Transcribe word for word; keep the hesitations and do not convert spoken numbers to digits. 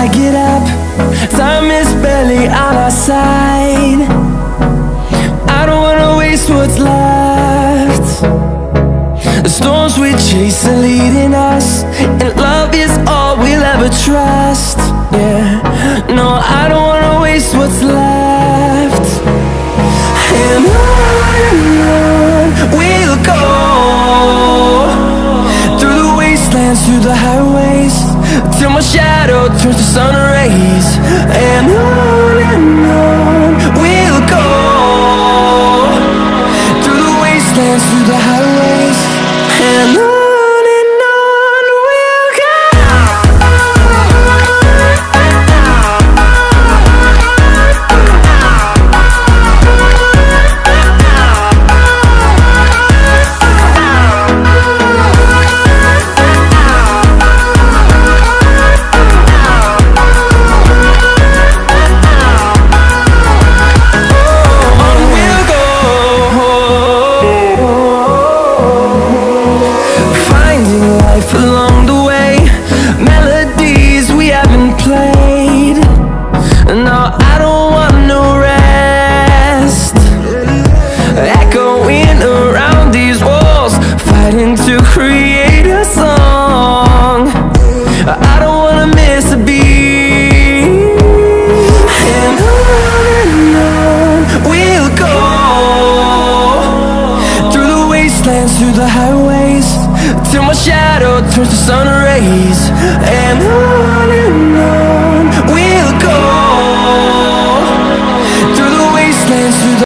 I get up, time is barely on our side. I don't wanna waste what's left. The storms we chase are leading us, and love is all we'll ever trust. Yeah, no, I don't wanna waste what's left. And on and on we'll go, through the wastelands, through the highways, till my shadow turns to sun rays. And on and on we'll go, through the wastelands, through the highways, and on. Along the way, melodies we haven't played. No, I don't want no rest, echoing around these walls, fighting to create a song. I don't wanna miss a beat. And on and on we'll go, through the wastelands, through the highways, till my shadow turns to sun rays. And